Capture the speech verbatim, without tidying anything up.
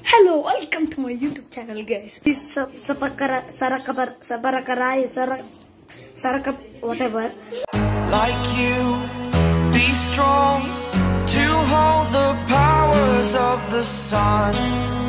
Hello, welcome to my YouTube channel, guys. Please sub sabakara sarakabar sabarakarai sarak sarakap whatever. Like you, be strong to hold the powers of the sun.